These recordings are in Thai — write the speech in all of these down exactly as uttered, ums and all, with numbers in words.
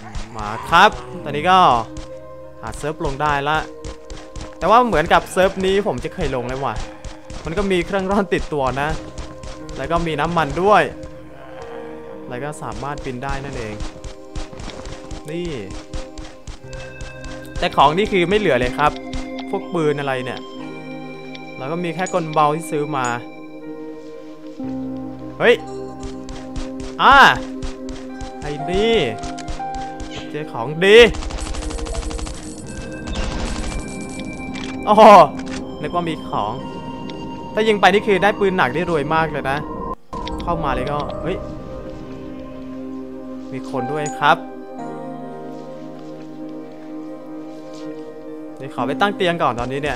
มาครับตอนนี้ก็หาเซิร์ฟลงได้ละแต่ว่าเหมือนกับเซิร์ฟนี้ผมจะเคยลงเลยว่ะมันก็มีเครื่องร่อนติดตัวนะแล้วก็มีน้ำมันด้วยแล้วก็สามารถบินได้นั่นเองนี่แต่ของนี่คือไม่เหลือเลยครับพวกปืนอะไรเนี่ยแล้วก็มีแค่กลเบาที่ซื้อมาเฮ้ยอ่าไอ้นี่เจอของดีโอ้โหนึกว่ามีของถ้ายิงไปนี่คือได้ปืนหนักได้รวยมากเลยนะเข้ามาเลยก็เฮ้ยมีคนด้วยครับเดี๋ยวขอไปตั้งเตียงก่อนตอนนี้เนี่ย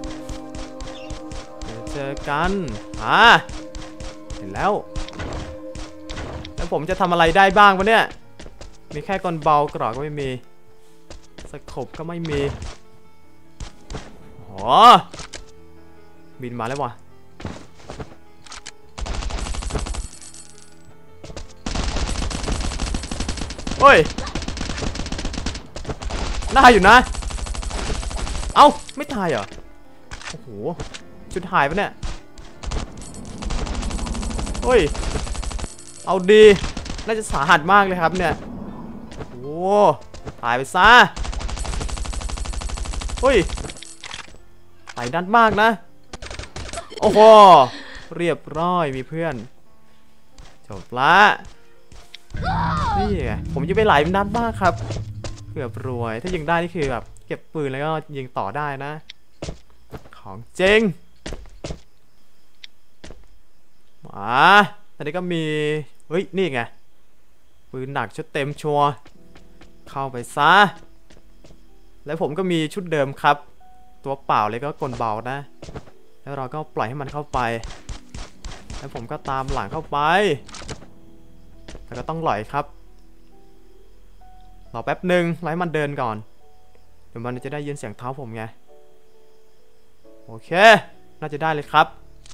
เดี๋ยวเจอกันอ่าเห็นแล้วแล้วผมจะทำอะไรได้บ้างวะเนี่ยมีแค่กลเบากรอกก็ไม่มีสกบก็ไม่มีอ๋อบินมาแล้ววะโอ้ยน่าอยู่นะเอ้าไม่ตายเหรอโอ้โหชุดหายปะเนี่ยโอ้ยเอาดีน่าจะสาหัสมากเลยครับเนี่ยโอ้ตายไปซะเฮ้ยตายดันมากนะโอ้โหเรียบร้อยมีเพื่อนจบละนี่ไงผมยิงไปหลายนัดมากครับเกือบรวยถ้ายิงได้นี่คือแบบเก็บปืนแล้วก็ยิงต่อได้นะของจริงมาตอนนี้ก็มีเฮ้ยนี่ไงปืนหนักชุดเต็มชัวร์เข้าไปซะแล้วผมก็มีชุดเดิมครับตัวเปล่าเลยก็กลเบานะแล้วเราก็ปล่อยให้มันเข้าไปแล้วผมก็ตามหลังเข้าไปแล้วก็ต้องหล่อยครับรอแป๊บหนึ่งไล่มันเดินก่อนเดี๋ยวมันจะได้ยินเสียงเท้าผมไงโอเคน่าจะได้เลยครับ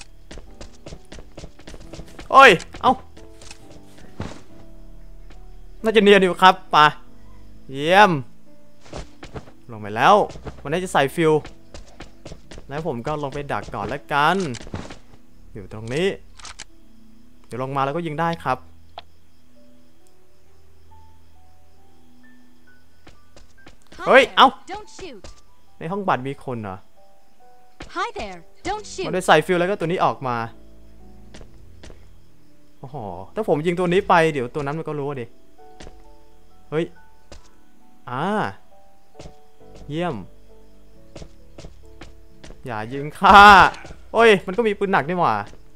โอ้ยเอ้าน่าจะเนียนอยู่ครับป่ะเยี่ยมลงไปแล้วมันน่าจะใส่ฟิวแล้วผมก็ลงไปดักก่อนแล้วกันอยู่ตรงนี้เดี๋ยวลงมาแล้วก็ยิงได้ครับเฮ้ยเอ้าในห้องบัตรมีคนเหรอมันได้ใส่ฟิวแล้วก็ตัวนี้ออกมาโอ้โหถ้าผมยิงตัวนี้ไปเดี๋ยวตัวนั้นมันก็รู้ดิเฮ้ยอ่าเยี่ยมอย่ายิงข้าโอ้ยมันก็มีปืนหนักนี่หว่า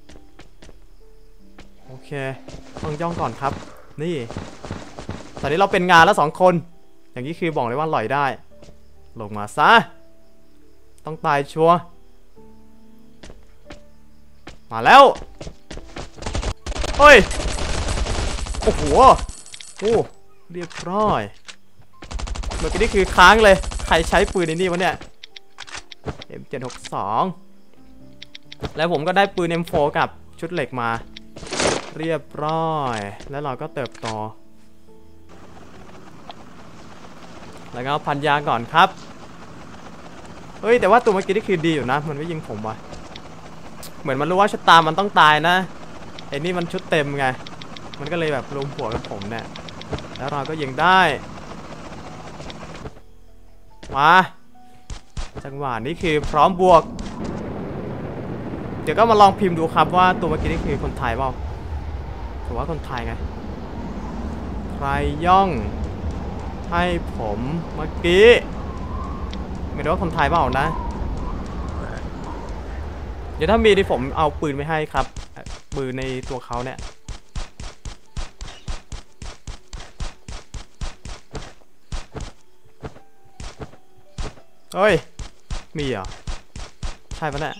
โอเคต้องย่องก่อนครับนี่ตอนนี้เราเป็นงานแล้วสองคนอย่างนี้คือบอกเลยว่าหล่อยได้ลงมาซะต้องตายชัวร์มาแล้วโอ้ยโอ้โหโอ้เรียบร้อยเมื่อกี้นี่คือค้างเลยใครใช้ปืนในนี่วะเนี่ย เอ็ม เจ็ดหกสอง แล้วผมก็ได้ปืน เอ็ม โฟร์ กับชุดเหล็กมาเรียบร้อยแล้วเราก็เติบโตแล้วก็พันยาก่อนครับเฮ้ยแต่ว่าตัวเมื่อกี้นี่คือดีอยู่นะมันไม่ยิงผมวะเหมือนมันรู้ว่าชะตามันต้องตายนะไอ้นี่มันชุดเต็มไงมันก็เลยแบบรวมหัวกับผมเนี่ยแล้วเราก็ยิงได้มาจังหวะนี้คือพร้อมบวกเดี๋ยวก็มาลองพิมพ์ดูครับว่าตัวเมื่อกี้นี่คือคนไทยเปล่าถือว่าคนไทยไงใครย่องให้ผมเมื่อกี้ไม่รู้ว่าคนไทยเปล่านะเดี๋ยวถ้ามีที่ผมเอาปืนไปให้ครับปืนในตัวเขาเนี่ยเฮ้ยมีเหรอใช่ปะเนี่ย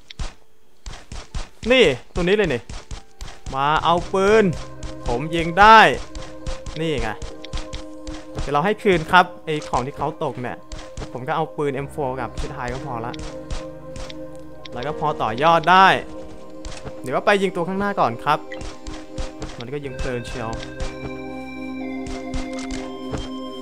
นี่ตัวนี้เลยนี่มาเอาปืนผมยิงได้นี่ไงเดี๋ยวเราให้คืนครับไอของที่เขาตกเนี่ยผมก็เอาปืน เอ็ม โฟร์ กับชุดไฮก็พอละแล้วก็พอต่อยอดได้เดี๋ยวก็ไปยิงตัวข้างหน้าก่อนครับมันก็ยิงเพลินเชียว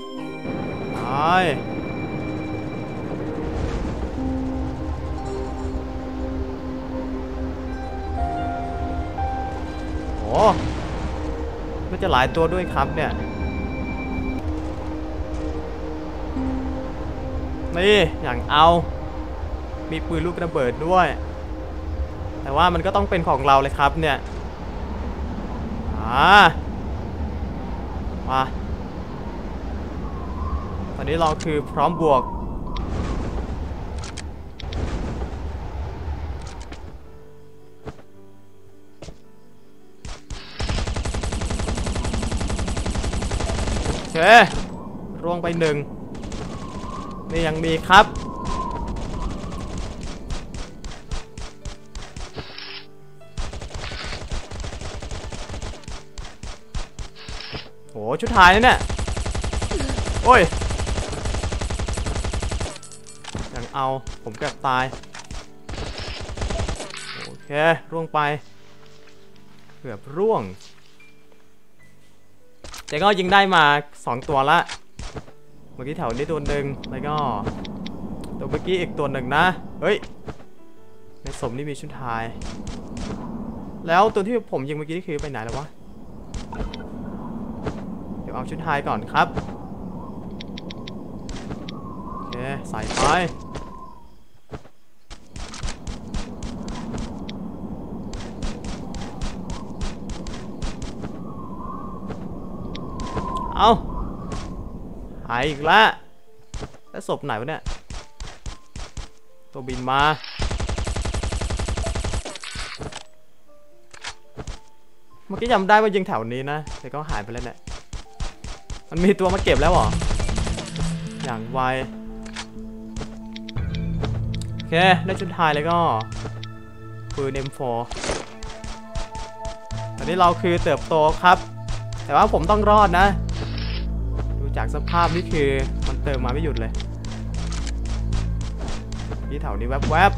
โอ้มันจะหลายตัวด้วยครับเนี่ยนี่อย่างเอามีปืนลูกระเบิดด้วยแต่ว่ามันก็ต้องเป็นของเราเลยครับเนี่ยอ่ามาตอนนี้เราคือพร้อมบวกโอเคร่วงไปหนึ่งนี่ยังมีครับโหชุดท้ายนี่เนี่ยโอ้ยยังเอาผมเกือบตายโอเคร่วงไปเกือบร่วงแต่ก็ยิงได้มาสองตัวละเมื่อกี้แถวนี้ตัวหนึ่งแล้วก็ตัวเมื่อกี้อีกตัวหนึ่งนะเฮ้ยในสมนี่มีชุดท้ายแล้วตัวที่ผมยิงเมื่อกี้นี่คือไปไหนแล้ววะเดี๋ยวเอาชุดท้ายก่อนครับโอเคใส่ไปเอาหายอีกแล้วแล้วศพไหนวะเนี่ยตัวบินมาเมื่อกี้จำได้ว่ายิงแถวนี้นะแต่ก็หายไปแล้วเนี่ยมันมีตัวมาเก็บแล้วเหรออย่างไวโอเคได้ชุดท้ายแล้วก็ปืน เอ็ม โฟร์ ตอนนี้เราคือเติบโตครับแต่ว่าผมต้องรอดนะดูจากสภาพนี่คือมันเติมมาไม่หยุดเลยที่แถวนี้แวบ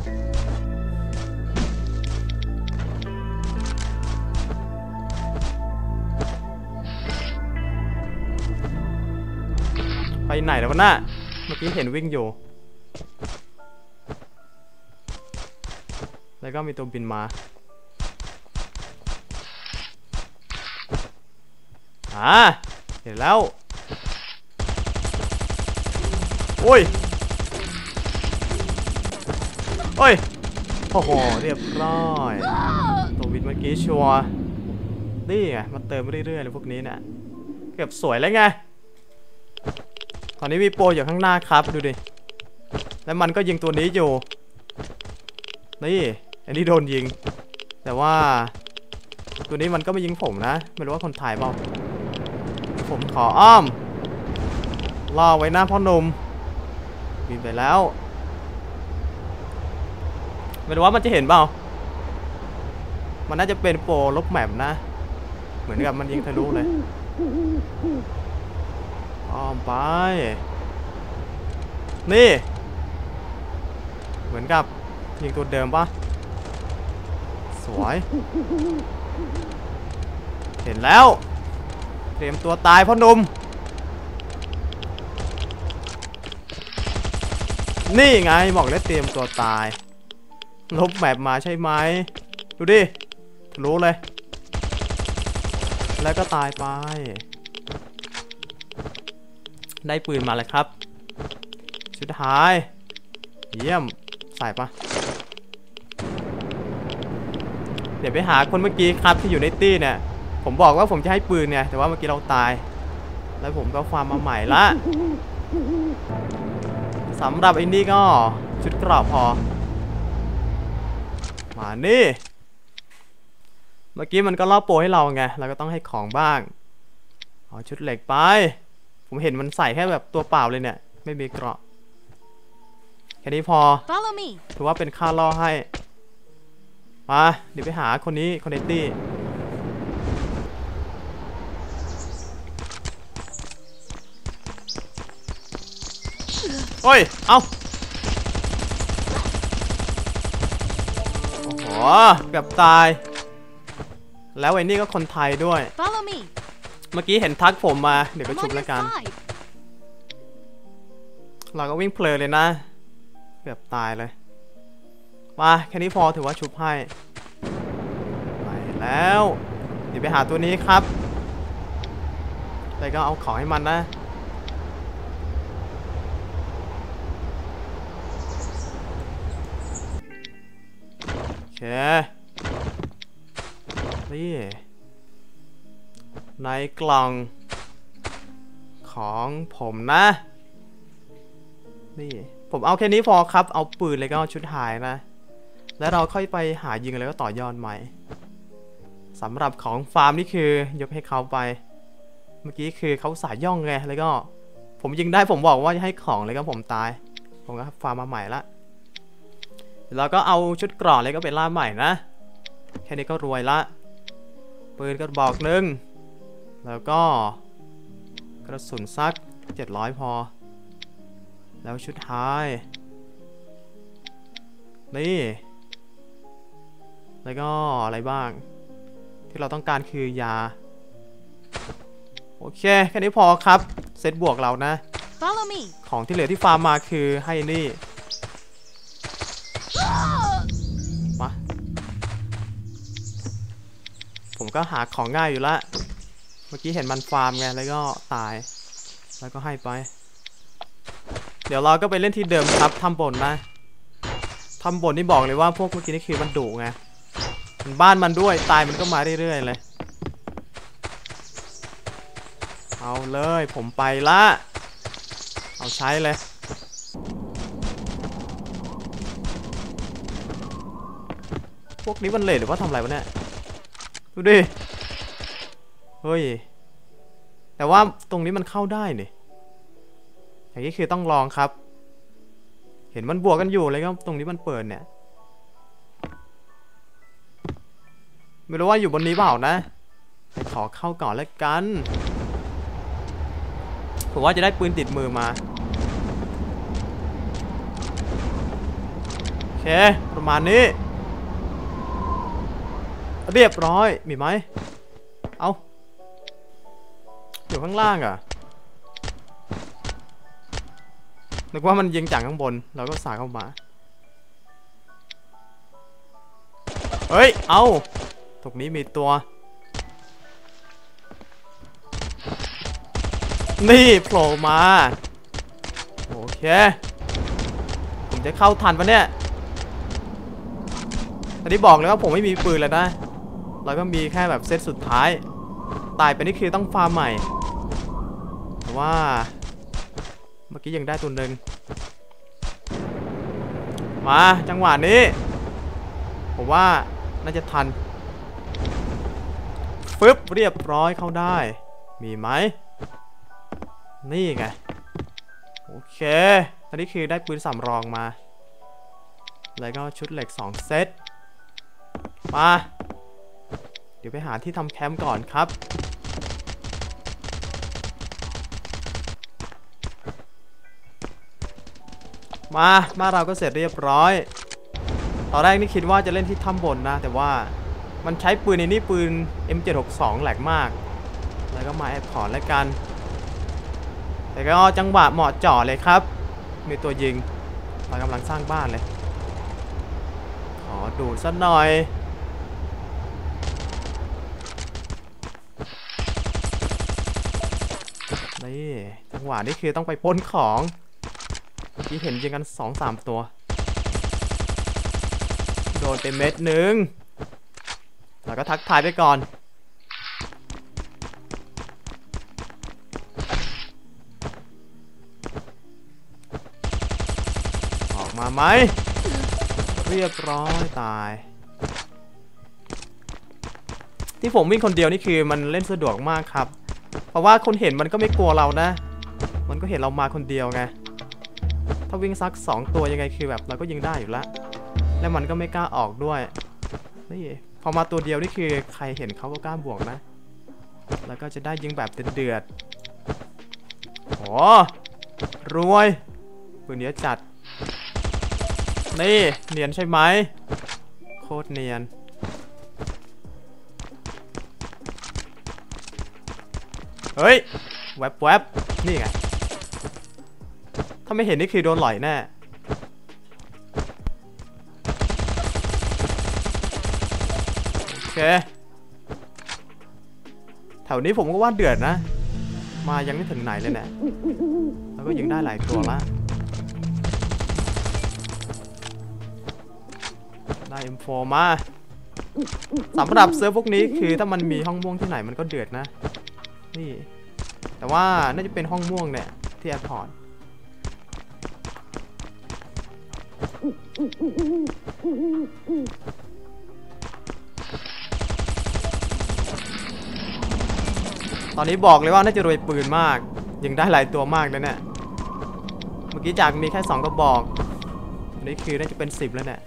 ๆไปไหนแล้ววะน่ะเมื่อกี้เห็นวิ่งอยู่แล้วก็มีตัวบินมาอ่าเห็นแล้วโอ้ยโอ้ยโอ้โหเรียบร้อยตัวบินเมื่อกี้ชัวร์นี่ไงมาเติมเรื่อยๆเลยพวกนี้เนี่ยเก็บสวยแล้วไงตอนนี้มีโปรอยู่ข้างหน้าครับดูดิแล้วมันก็ยิงตัวนี้อยู่นี่อันนี้โดนยิงแต่ว่าตัวนี้มันก็ไม่ยิงผมนะไม่รู้ว่าคนถ่ายเปล่าผมขออ้อมรอไว้หน้าพ่อหนุ่มบินไปแล้วไม่รู้ว่ามันจะเห็นเปล่ามันน่าจะเป็นโปรลบแมปนะเหมือนกับมันยิงทะลุเลยอ้อมไปนี่เหมือนกับยิงตัวเดิมปะสวยเห็นแล้วเตรียมตัวตายพ่อหนุ่มนี่ไงบอกแล้วเตรียมตัวตายลบแมปมาใช่ไหมดูดิทะลุเลยแล้วก็ตายไปได้ปืนมาเลยครับสุดท้ายเยี่ยมใส่ปะเดี๋ยวไปหาคนเมื่อกี้ครับที่อยู่ในตี้เนี่ยผมบอกว่าผมจะให้ปืนเนี่ยแต่ว่าเมื่อกี้เราตายแล้วผมก็ฟาร์มมาใหม่ละสำหรับไอ้นี่ก็ชุดกรอบพอมานี่เมื่อกี้มันก็ล่อโปรให้เราไงเราก็ต้องให้ของบ้างเอาชุดเหล็กไปผมเห็นมันใส่แค่แบบตัวเปล่าเลยเนี่ยไม่มีเกราะแค่นี้พอถือว่าเป็นค่าล่อให้มาเดี๋ยวไปหาคนนี้คอนเนตตี้โอ้ยเอาโอ้โหเกือบตายแล้วไอ้นี่ก็คนไทยด้วยเมื่อกี้เห็นทักผมมาเดี๋ยวก็ชุบแล้วกันเราก็วิ่งเพลินเลยนะเกือบตายเลยมาแค่นี้พอถือว่าชุบให้ไปแล้วเดี๋ยวไปหาตัวนี้ครับแล้วก็เอาของให้มันนะโอเคนี่ในกล่องของผมนะนี่ผมเอาแค่นี้พอครับเอาปืนเลยก็ชุดหายนะแล้วเราค่อยไปหายิงแล้วก็ต่อยอดใหม่สำหรับของฟาร์มนี่คือยกให้เขาไปเมื่อกี้คือเขาสายย่องไงแล้วก็ผมยิงได้ผมบอกว่าจะให้ของเลยก็ผมตายผมก็ฟาร์มมาใหม่ละแล้วก็เอาชุดกรอกเลยก็ไปล่าใหม่นะแค่นี้ก็รวยละปืนก็บอกหนึ่งแล้วก็กระสุนสักเจ็ดร้อยพอแล้วชุดท้ายนี่แล้วก็อะไรบ้างที่เราต้องการคือยาโอเคแค่นี้พอครับเซตบวกเรานะ Follow me ของที่เหลือที่ฟาร์มมาคือให้นี่มาผมก็หาของง่ายอยู่ละเมื่อกี้เห็นมันฟาร์มไงแล้วก็ตายแล้วก็ให้ไปเดี๋ยวเราก็ไปเล่นที่เดิมครับทำบนนะทำบนนี่บอกเลยว่าพวกเมื่อกี้นี่คือมันดุไงมันบ้านมันด้วยตายมันก็มาเรื่อยๆเลยเอาเลยผมไปละเอาใช้เลยพวกนี้มันเลทหรือว่าทำอะไรวะเนี่ยดูดิเฮ้ยแต่ว่าตรงนี้มันเข้าได้นี่อย่างนี้คือต้องลองครับเห็นมันบวกกันอยู่เลยก็ตรงนี้มันเปิดเนี่ยไม่รู้ว่าอยู่บนนี้เปล่านะขอเข้าก่อนแล้วกันผมว่าจะได้ปืนติดมือมาโอเคประมาณนี้เรียบร้อยมีไหมเอาอยู่ข้างล่างอ่ะนึกว่ามันยิงจากข้างบนเราก็สาดเข้ามาเฮ้ยเอาตรงนี้มีตัวนี่โผล่มาโอเคผมจะเข้าทันปะเนี่ยอันนี้บอกเลยว่าผมไม่มีปืนเลยนะเราก็มีแค่แบบเซตสุดท้ายตายไปนี่คือต้องฟาร์มใหม่แต่ว่าเมื่อกี้ยังได้ตัวหนึ่งมาจังหวะนี้ผมว่าน่าจะทันฟึบเรียบร้อยเข้าได้มีไหมนี่ไงโอเคตอนนี้คือได้ปืนสำรองมาแล้วก็ชุดเหล็กสองเซตมาเดี๋ยวไปหาที่ทำแคมป์ก่อนครับมาบ้านเราก็เสร็จเรียบร้อยตอนแรกนี่คิดว่าจะเล่นที่ถ้ำบนนะแต่ว่ามันใช้ปืนในนี่ปืน เอ็ม เจ็ดหกสอง แหลกมากแล้วก็มาแอบขอแล้วกันแต่ก็จังหวะเหมาะเจาะเลยครับมีตัวยิงเรากำลังสร้างบ้านเลยขอดูสักหน่อยนี่จังหวะนี้คือต้องไปปล้นของที่เห็นยิงกัน สองสาม ตัวโดนไปเม็ดหนึ่งแล้วก็ทักทายไปก่อนออกมาไหมเรียบร้อยตายที่ผมวิ่งคนเดียวนี่คือมันเล่นสะดวกมากครับเพราะว่าคนเห็นมันก็ไม่กลัวเรานะมันก็เห็นเรามาคนเดียวไงถ้าวิ่งซักสองตัวยังไงคือแบบเราก็ยิงได้อยู่แล้วและมันก็ไม่กล้าออกด้วยนี่พอมาตัวเดียวนี่คือใครเห็นเขาก็กล้าบวกนะแล้วก็จะได้ยิงแบบเดือดๆโอ้รวยปืนเนี้ยจัดนี่เนียนใช่ไหมโคตรเนียนเฮ้ยแวบๆนี่ไงถ้าไม่เห็นนี่คือโดนหล่อยแน่โอเคแถวนี้ผมก็ว่าเดือดนะมายังไม่ถึงไหนเลยเนี่ยแล้วก็ยิงได้หลายตัวละได้ เอ็ม โฟร์ มาสำหรับเซิร์ฟพวกนี้คือถ้ามันมีห้องม่วงที่ไหนมันก็เดือดนะนี่แต่ว่าน่าจะเป็นห้องม่วงเนี่ยที่แอร์พอร์ตตอนนี้บอกเลยว่าน่าจะรวยปืนมากยิงได้หลายตัวมากเลยเนี่ยเมื่อกี้จากมีแค่สองกระบอกอันนี้คือน่าจะเป็นสิบแล้วเนี่ย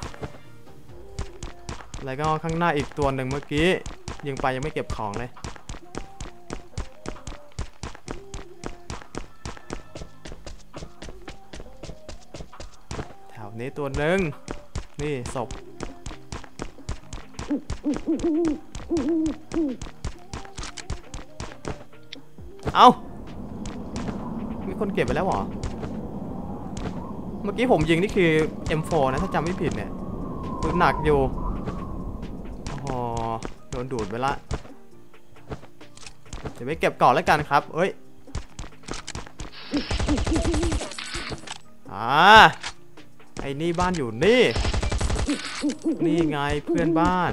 แล้วก็ข้างหน้าอีกตัวหนึ่งเมื่อกี้ยิงไปยังไม่เก็บของเลยแถวนี้ตัวหนึ่งนี่ศพเอามีคนเก็บไปแล้วเหรอเมื่อกี้ผมยิงนี่คือ เอ็ม โฟร์ นะถ้าจำไม่ผิดเนี่ยปืนหนักอยู่อ๋อโดนดูดไปละเดี๋ยวไปเก็บก่อนแล้วกันครับเอ้ยอ่าไอ้นี่บ้านอยู่นี่นี่ไงเพื่อนบ้าน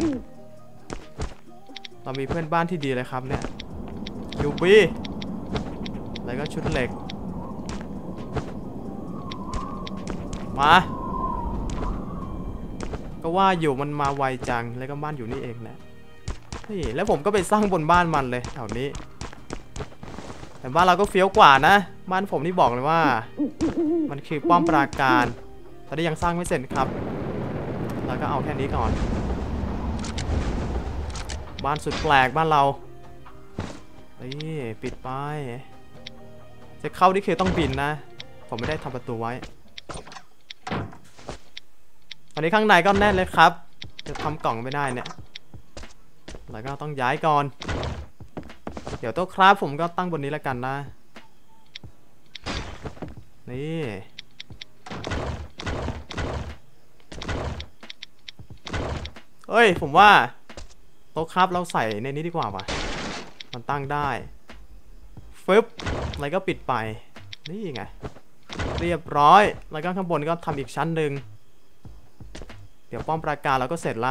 เรามีเพื่อนบ้านที่ดีเลยครับเนี่ยยูบีแล้วก็ชุดเหล็กมาก็ว่าอยู่มันมาไวจังแล้วก็บ้านอยู่นี่เองแหละนี่แล้วผมก็ไปสร้างบนบ้านมันเลยแถวนี้แต่บ้านเราก็เฟี้ยวกว่านะบ้านผมนี่บอกเลยว่ามันคือป้อมปราการตอนนี้ยังสร้างไม่เสร็จครับแล้วก็เอาแค่นี้ก่อนบ้านสุดแปลกบ้านเรานี่ปิดไปจะเข้านี่คือต้องบินนะผมไม่ได้ทำประตูไว้ตอนนี้ข้างในก็แน่นเลยครับจะทำกล่องไม่ได้เนี่ยแล้วก็ต้องย้ายก่อนเดี๋ยวโต๊ะครับผมก็ตั้งบนนี้แล้วกันนะนี่เอ้ยผมว่าโต๊ะครับเราใส่ในนี้ดีกว่าว่ะมันตั้งได้ฟึบแล้วก็ปิดไปนี่ไงเรียบร้อยแล้วก็ข้างบนก็ทำอีกชั้นหนึ่งเดี๋ยวป้อมปราการเราก็เสร็จละ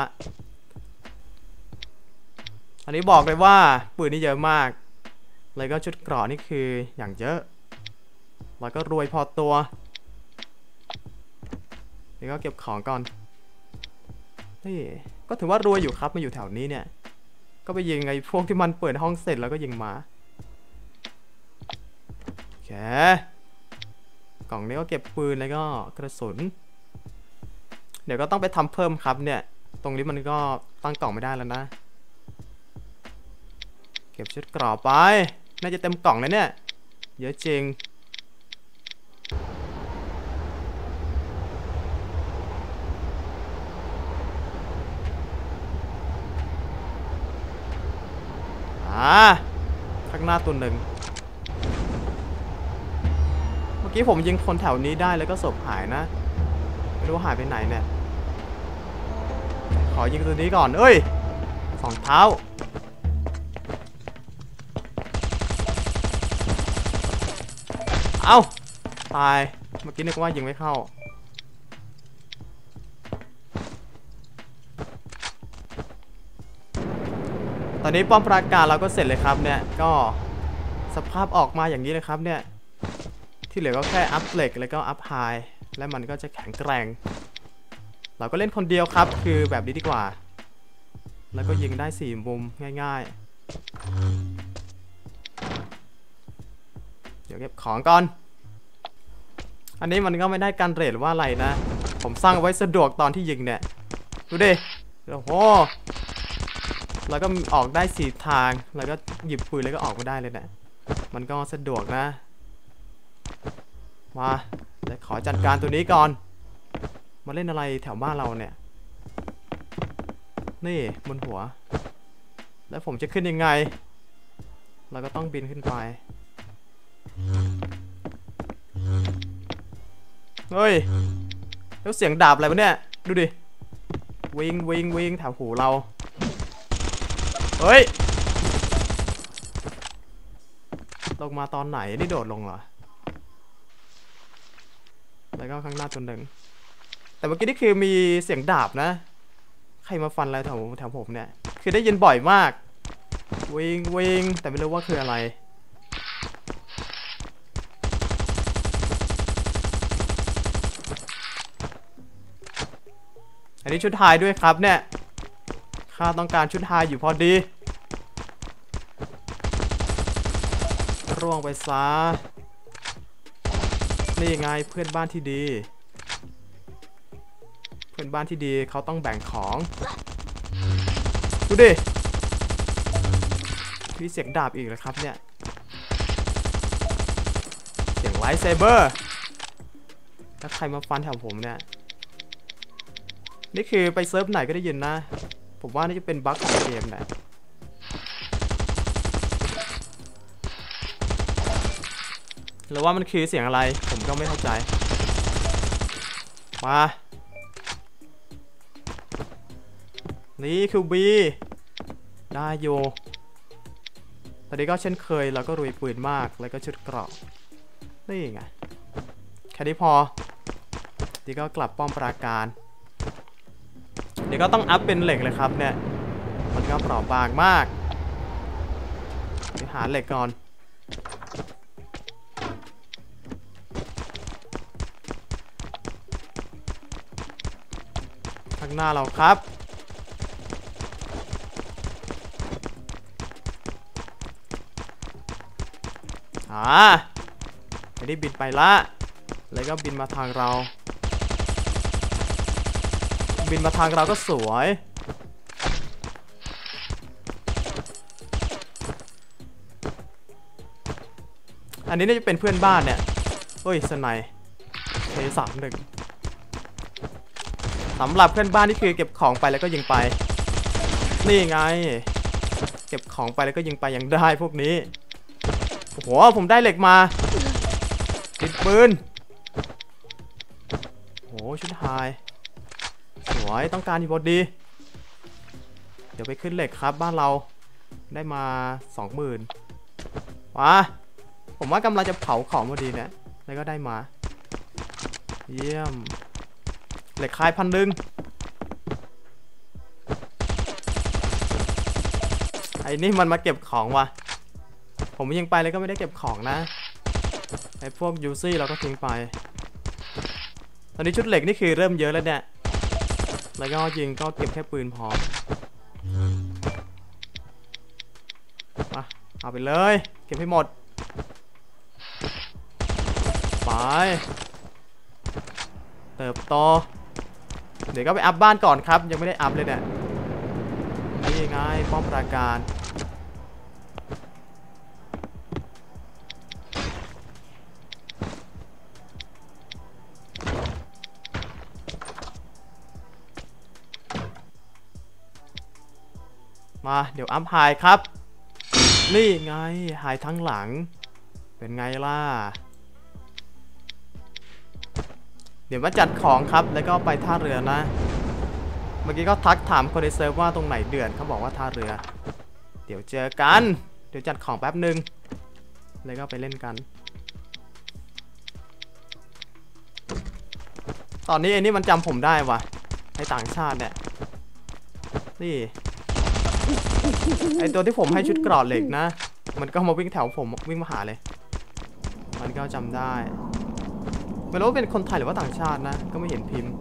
อันนี้บอกเลยว่าปืนนี่เยอะมากแล้วก็ชุดเกราะนี่คืออย่างเยอะแล้วก็รวยพอตัวนี่ก็เก็บของก่อนนี่ก็ถือว่ารวยอยู่ครับมาอยู่แถวนี้เนี่ยก็ไปยิงไอ้พวกที่มันเปิดห้องเสร็จแล้วก็ยิงมาโอเคกล่องนี้ก็เก็บปืนแล้วก็กระสุนเดี๋ยวก็ต้องไปทำเพิ่มครับเนี่ยตรงนี้มันก็ตั้งกล่องไม่ได้แล้วนะเก็บชุดเกราะไปน่าจะเต็มกล่องเลยเนี่ยเยอะจริงอ่าข้างหน้าตัวหนึ่งเมื่อกี้ผมยิงคนแถวนี้ได้แล้วก็ศพหายนะไม่รู้หายไปไหนเนี่ยขอยิงตัวนี้ก่อนเอ้ยสองเท้าเอ้าตายเมื่อกี้นึกว่ายิงไม่เข้าตอนนี้ป้อมปราการเราก็เสร็จเลยครับเนี่ยก็สภาพออกมาอย่างนี้เลยครับเนี่ยที่เหลือก็แค่อัพเหล็กแล้วก็อัพไฮและมันก็จะแข็งแกร่งเราก็เล่นคนเดียวครับคือแบบนี้ดีกว่าแล้วก็ยิงได้สี่มุมง่ายๆเดี๋ยวเก็บของก่อนอันนี้มันก็ไม่ได้การเรทหรือว่าอะไรนะผมสร้างไว้สะดวกตอนที่ยิงเนี่ยดูดิโอ้โหแล้วก็ออกได้สี่ทางแล้วก็หยิบปืนแล้วก็ออกมาได้เลยเนี่ยมันก็สะดวกนะมาเดี๋ยวขอจัดการตัวนี้ก่อนมาเล่นอะไรแถวบ้านเราเนี่ยนี่บนหัวแล้วผมจะขึ้นยังไงเราก็ต้องบินขึ้นไปเฮ้ยแล้วเสียงดาบอะไรวะเนี่ยดูดิวิงวิงวิงแถวหูเราเฮ้ยลงมาตอนไหนนี่โดดลงเหรอแล้วก็ข้างหน้าตัวหนึ่งแต่เมื่อกี้นี่คือมีเสียงดาบนะใครมาฟันอะไรแถวแถวผมเนี่ยคือได้ยินบ่อยมากวิงวิงแต่ไม่รู้ว่าคืออะไรอันนี้ชุดไฮด้วยครับเนี่ยข้าต้องการชุดไฮอยู่พอดีร่วงไปซะนี่ไงเพื่อนบ้านที่ดีเพื่อนบ้านที่ดีเขาต้องแบ่งของดูดิมีเสียงดาบอีกแล้วครับเนี่ยเสียงไลท์เซเบอร์ถ้าใครมาฟันแถวผมเนี่ยนี่คือไปเซิร์ฟไหนก็ได้ยินนะผมว่านี่จะเป็นบั๊กของเกมแหละหรือว่ามันคือเสียงอะไรผมก็ไม่เข้าใจมานี่คือบีได้โยตอนนี้ก็เช่นเคยเราก็รวยปืนมากแล้วก็ชุดเกราะนี่ไงแค่นี้พอนี่ก็กลับป้อมปราการเดี๋ยวก็ต้องอัพเป็นเหล็กเลยครับเนี่ยมันก็เปราะบางมากไปหาเหล็กก่อนข้างหน้าเราครับอ่าไม่ได้บินไปละแล้วก็บินมาทางเราบินมาทางเราก็สวยอันนี้น่าจะเป็นเพื่อนบ้านเนี่ยเฮ้ยสไนเทสามหนึ่งสำหรับเพื่อนบ้านนี่คือเก็บของไปแล้วก็ยิงไปนี่ไงเก็บของไปแล้วก็ยิงไปยังได้พวกนี้โอ้โหผมได้เหล็กมาติดปืนโอ้ชุดไฮสวยต้องการอยู่พอดีเดี๋ยวไปขึ้นเหล็กครับบ้านเราได้มาสองหมื่นว้าผมว่ากำลังจะเผาของพอดีเนี่ยแล้วก็ได้มาเยี่ยมเหล็กคายพันหนึ่งไอ้นี่มันมาเก็บของว่ะผมยิงไปเลยก็ไม่ได้เก็บของนะไอ้พวกยูซี่เราก็ทิ้งไปตอนนี้ชุดเหล็กนี่คือเริ่มเยอะแล้วเนี่ยแล้วก็ยิงก็เก็บแค่ปืนพอมาเอาไปเลยเก็บให้หมดไปเติบโตเดี๋ยวก็ไปอัพบ้านก่อนครับยังไม่ได้อัพเลยเนี่ยนี่ไงป้อมปราการมาเดี๋ยวอัพไฮครับนี่ไงไฮทั้งหลังเป็นไงล่ะเดี๋ยวมาจัดของครับแล้วก็ไปท่าเรือนะเมื่อกี้ก็ทักถามคนในเซิร์ฟว่าตรงไหนเดือดเขาบอกว่าท่าเรือเดี๋ยวเจอกันเดี๋ยวจัดของแป๊บหนึ่งแล้วก็ไปเล่นกันตอนนี้ไอ้นี่มันจำผมได้วะไอ้ต่างชาติเนี่ยนี่ไอตัวที่ผมให้ชุดเกราะเหล็กนะมันก็มาวิ่งแถวผมวิ่งมาหาเลยมันก็จำได้ไม่รู้ว่าเป็นคนไทยหรือว่าต่างชาตินะก็ไม่เห็นพิมพ์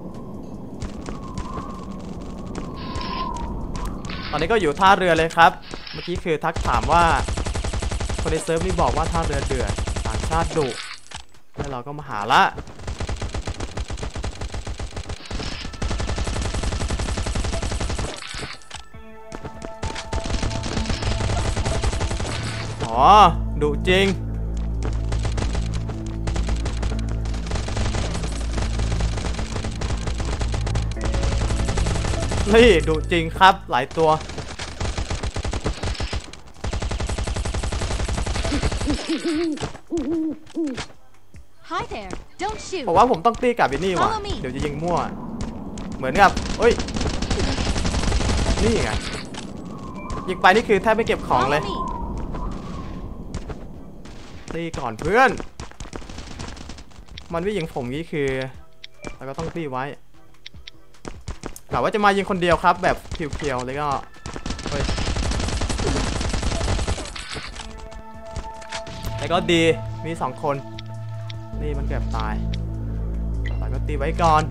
ตอนนี้ก็อยู่ท่าเรือเลยครับเมื่อกี้คือทักถามว่าคนในเซิร์ฟนี่บอกว่าท่าเรือเดือดต่างชาติดุแล้วเราก็มาหาละอ๋อดุจริงนี่ดุจริงครับหลายตัว Hi there. Don't shoot. ผมว่าผมต้องตีกับบินนี่ว่ะ Follow me เดี๋ยวจะยิงมั่วเหมือนกับเอ้ยนี่ไงยิงไปนี่คือแทบไม่เก็บของเลย Follow me. ตีก่อนเพื่อนมันไม่ยิงผมนี่คือเราก็ต้องตีไว้กะว่าจะมายิงคนเดียวครับแบบเพียวๆเลยก็เฮ้ยแต่ก็ดีมีสองคนนี่มันเกือบตายเราก็ตีไว้ก่อน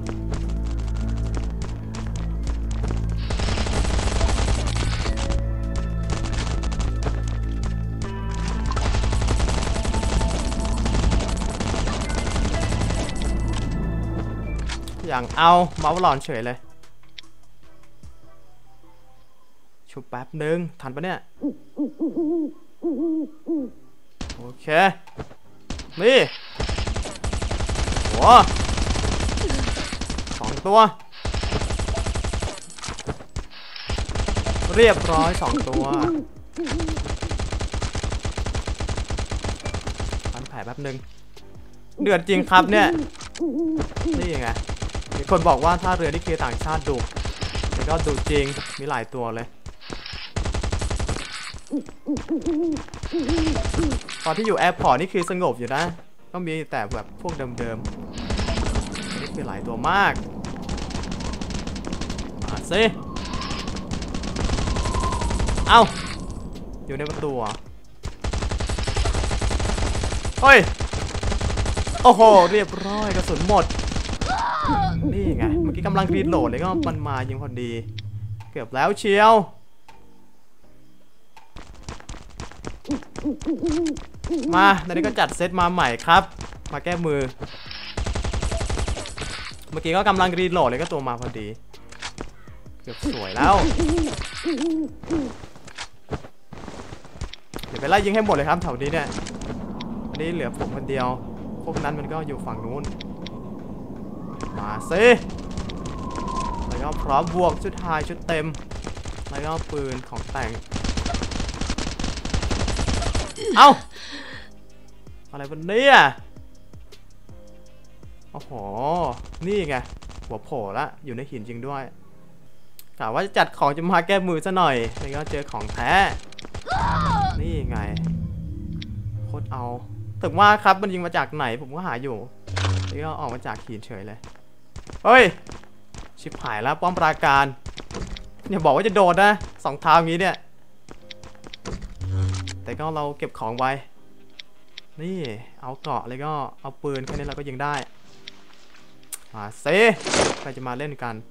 อย่างเอาเมาส์หลอนเฉยเลยชุบแป๊บนึงทันปะเนี่ยโอเคนี่โหสองตัวเรียบร้อยสองตัวพันแผลแป๊บนึงเดือดจริงครับเนี่ยนี่ไงมีคนบอกว่าท่าเรือนี่คือต่างชาติดุแล้วก็ดุจริงมีหลายตัวเลยตอนที่อยู่แอร์พอร์ตนี่คือสงบอยู่นะก็มีแต่แบบพวกเดิมๆนี่คือหลายตัวมากมาสิเอ้าอยู่ในประตูอ่ะเฮ้ยโอ้โหเรียบร้อยกระสุนหมดนี่ไงเมื่อกี้กำลังรีโหลดเลยก็มันมายิงพอดีเกือบแล้วเชียวมาตอนนี้ก็จัดเซตมาใหม่ครับมาแก้มือเมื่อกี้ก็กำลังรีโหลดเลยก็ตัวมาพอดีเกือบสวยแล้วเดี๋ยวไปไล่ยิงให้หมดเลยครับแถวนี้เนี่ยอันนี้เหลือผมคนเดียวพวกนั้นมันก็อยู่ฝั่งนู้นมาสิแล้วก็พร้อมบวกชุดไฮชุดเต็มแล้วก็ปืนของแต่งเอ้าอะไรบนนี้อ่ะโอ้โหนี่ไงหัวโผล่ละอยู่ในหินจริงด้วยกะว่าจะจัดของจะมาแก้มือซะหน่อยแล้วก็เจอของแท้นี่ไงโคตรเอาถึงว่าครับมันยิงมาจากไหนผมก็หาอยู่แล้วก็ออกมาจากหินเฉยเลยเฮ้ยชิบหายแล้วป้อมปราการอย่าบอกว่าจะโดนนะสองเท้าอย่างนี้เนี่ยแต่ก็เราเก็บของไว้นี่เอาเกราะแล้วก็เอาปืนแค่นี้เราก็ยิงได้มาเซ่ใครจะมาเล่นกัน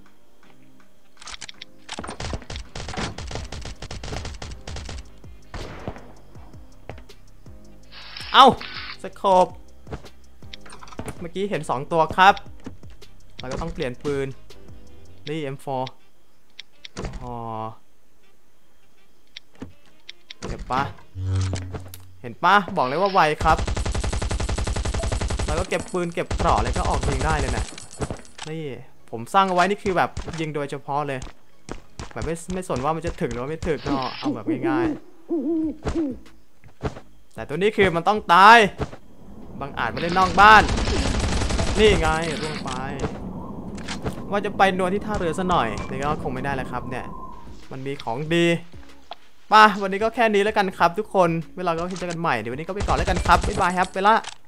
เอ้าสโคปเมื่อกี้เห็นสองตัวครับเราก็ต้องเปลี่ยนปืนนี่ เอ็ม โฟร์ อ๋อเก็บปะเห็นปะบอกเลยว่าไวครับแล้วก็เก็บปืนเก็บเกราะอะไรก็ออกยิงได้เลยนะนี่ผมสร้างเอาไว้นี่คือแบบยิงโดยเฉพาะเลยแบบไม่ไม่สนว่ามันจะถึงหรือว่าไม่ถึงก็เอาแบบง่ายๆแต่ตัวนี้คือมันต้องตายบางอาจไม่ได้นอกบ้านนี่ไงร่วงไปว่าจะไปนวลที่ท่าเรือซะหน่อยแต่ก็คงไม่ได้แล้วครับเนี่ยมันมีของดีป่ะวันนี้ก็แค่นี้แล้วกันครับทุกคนเวลาก็เจอกันใหม่เดี๋ยววันนี้ก็ไปก่อนแล้วกันครับบ๊ายบายครับไปละ